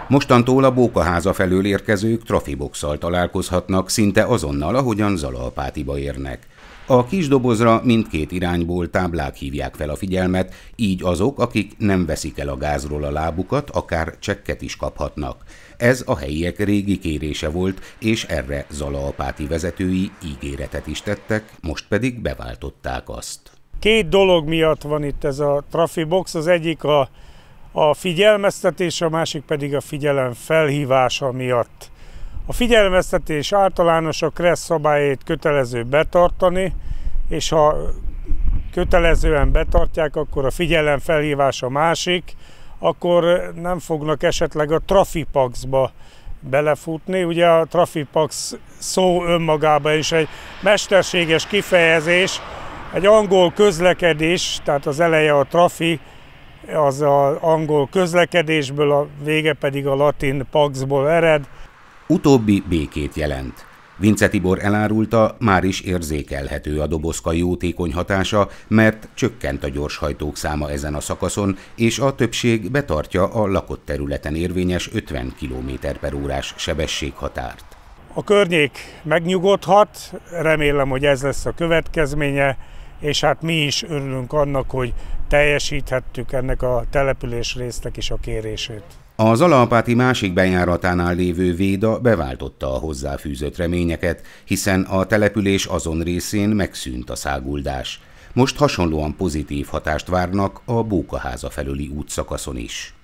Mostantól a Bókaháza felől érkezők trafiboxszal találkozhatnak szinte azonnal, ahogyan Zalaapátiba érnek. A kis dobozra mindkét irányból táblák hívják fel a figyelmet, így azok, akik nem veszik el a gázról a lábukat, akár csekket is kaphatnak. Ez a helyiek régi kérése volt, és erre Zalaapáti vezetői ígéretet is tettek, most pedig beváltották azt. Két dolog miatt van itt ez a trafibox, az egyik a figyelmeztetés, a másik pedig a figyelem felhívása miatt. A figyelmeztetés általános, a KRESZ szabályait kötelező betartani, és ha kötelezően betartják, akkor a figyelem felhívása másik, akkor nem fognak esetleg a trafipaxba belefutni. Ugye a trafipax szó önmagában is egy mesterséges kifejezés, egy angol közlekedés, tehát az eleje a trafi, az az angol közlekedésből, a vége pedig a latin paxból ered. Utóbbi békét jelent. Vince Tibor elárulta, már is érzékelhető a dobozka jótékony hatása, mert csökkent a gyorshajtók száma ezen a szakaszon, és a többség betartja a lakott területen érvényes 50 km/h-s sebességhatárt. A környék megnyugodhat, remélem, hogy ez lesz a következménye, és hát mi is örülünk annak, hogy teljesíthettük ennek a településrésznek is a kérését. A Zalaapáti másik bejáratánál lévő Véda beváltotta a hozzáfűzött reményeket, hiszen a település azon részén megszűnt a száguldás. Most hasonlóan pozitív hatást várnak a Bókaháza felüli útszakaszon is.